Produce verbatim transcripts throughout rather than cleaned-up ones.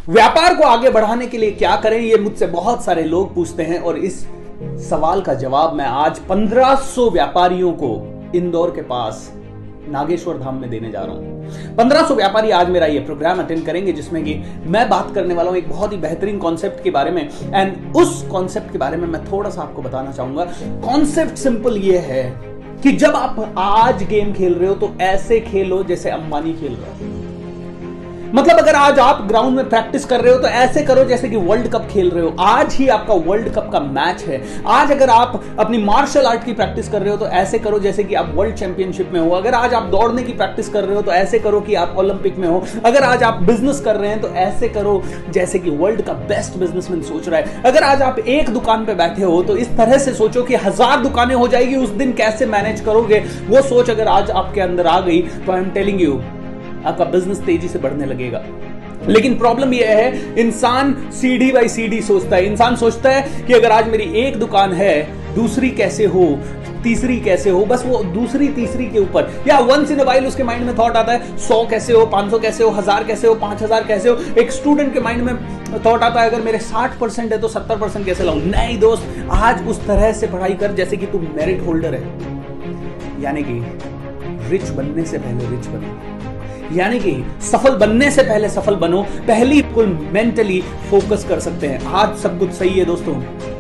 व्यापार को आगे बढ़ाने के लिए क्या करें, ये मुझसे बहुत सारे लोग पूछते हैं और इस सवाल का जवाब मैं आज पंद्रह सौ व्यापारियों को इंदौर के पास नागेश्वर धाम में देने जा रहा हूं। पंद्रह सौ व्यापारी आज मेरा ये प्रोग्राम अटेंड करेंगे जिसमें कि मैं बात करने वाला हूं एक बहुत ही बेहतरीन कॉन्सेप्ट के बारे में। एंड उस कॉन्सेप्ट के बारे में मैं थोड़ा सा आपको बताना चाहूंगा। कॉन्सेप्ट सिंपल ये है कि जब आप आज गेम खेल रहे हो तो ऐसे खेलो जैसे अंबानी खेल रहा है। मतलब अगर आज आप ग्राउंड में प्रैक्टिस कर रहे हो तो ऐसे करो जैसे कि वर्ल्ड कप खेल रहे हो। आज ही आपका वर्ल्ड कप का मैच है। आज अगर आप अपनी मार्शल आर्ट की प्रैक्टिस कर रहे हो तो ऐसे करो जैसे कि आप वर्ल्ड चैंपियनशिप में हो। अगर आज आप दौड़ने की प्रैक्टिस कर रहे हो तो ऐसे करो कि आप ओलंपिक में हो। अगर आज आप बिजनेस कर रहे हैं तो ऐसे करो जैसे कि वर्ल्ड का बेस्ट बिजनेसमैन सोच रहा है। अगर आज आप एक दुकान पे बैठे हो तो इस तरह से सोचो कि हजार दुकानें हो जाएगी, उस दिन कैसे मैनेज करोगे। वो सोच अगर आज आपके अंदर आ गई तो आई एम टेलिंग यू आपका बिजनेस तेजी से बढ़ने लगेगा। लेकिन प्रॉब्लम यह है, इंसान सीढ़ी बाई सीढ़ी सोचता है। इंसान सोचता है कि अगर आज मेरी एक दुकान है, दूसरी कैसे हो, तीसरी कैसे हो, बस वो दूसरी तीसरी के ऊपर, या वंस इन अ वाइल उसके माइंड में थॉट आता है सौ कैसे हो, पांच सौ कैसे हो, हजार कैसे हो, पांच हजार कैसे हो। एक स्टूडेंट के माइंड में थॉट आता है अगर मेरे साठ परसेंट है तो सत्तर परसेंट कैसे लाऊं। नहीं दोस्त, आज उस तरह से पढ़ाई कर जैसे कि तू मेरिट होल्डर है, यानी कि रिच बनने से पहले रिच बनो, यानी कि सफल बनने से पहले सफल बनो। पहली कुल मेंटली फोकस कर सकते हैं। आज सब कुछ सही है दोस्तों,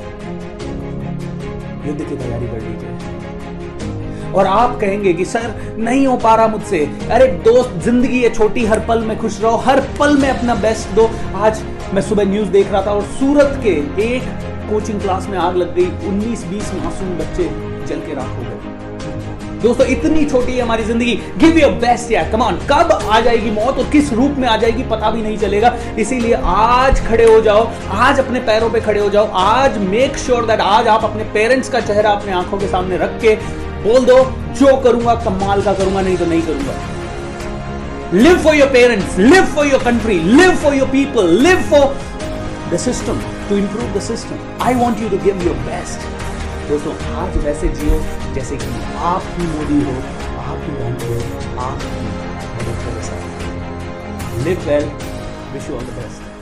युद्ध की तैयारी कर लीजिए। और आप कहेंगे कि सर नहीं हो पा रहा मुझसे। अरे दोस्त, जिंदगी है छोटी, हर पल में खुश रहो, हर पल में अपना बेस्ट दो। आज मैं सुबह न्यूज देख रहा था और सूरत के एक कोचिंग क्लास में आग लग गई। उन्नीस बीस मासूम बच्चे जल के राख हो गए। दोस्तों, इतनी छोटी है हमारी जिंदगी। गिव योर बेस्ट यार, कम ऑन। कब आ जाएगी मौत और किस रूप में आ जाएगी पता भी नहीं चलेगा। इसीलिए आज खड़े हो जाओ, आज अपने पैरों पे खड़े हो जाओ। आज मेक श्योर दैट आज आप अपने पेरेंट्स का चेहरा अपने आंखों के सामने रख के बोल दो, जो करूंगा कमाल का करूंगा, नहीं तो नहीं करूंगा। Live for your parents, live for your country, live for your people, live for the system, to improve the system. I want you to give your best. दोस्तों, आज वैसे जियो जैसे कि आप ही मोदी हो, आप ही गांधी हो, आप ही live well, wish you all the best.